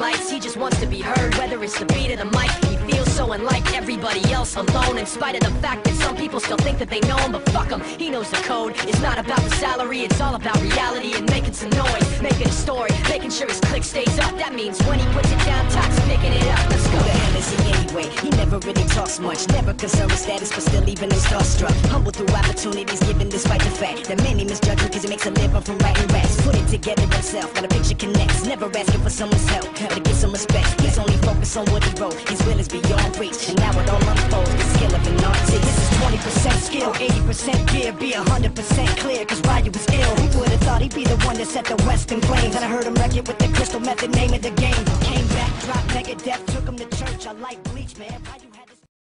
lights, he just wants to be heard. Whether it's the beat or the mic, he feels so unlike everybody else alone. In spite of the fact that some people still think that they know him, but fuck him, he knows the code. It's not about the salary, it's all about reality and making some noise, making a story, making sure his click stays up. That means when he puts it down, Tox picking it up. Let's go. Who the hell is he anyway? He never really talks much, never concerned with status, but still even him starstruck. Humble through opportunities given despite the fact that many misjudge him because he makes a living from writing raps. Put it together himself, got a picture connects, never asking for someone's help, but to get some respect. He's only focused on what he wrote, his will is beyond reach, and now it all unfolds, the skill of an artist. This is 20% skill, 80% gear, be 100% clear, cause Ryu was ill. Who would've thought he'd be the one that set the West in flames? And I heard him wreck it with the crystal method, name of the game. Came back, dropped Megadeth, took him to church, I like Bleach, man.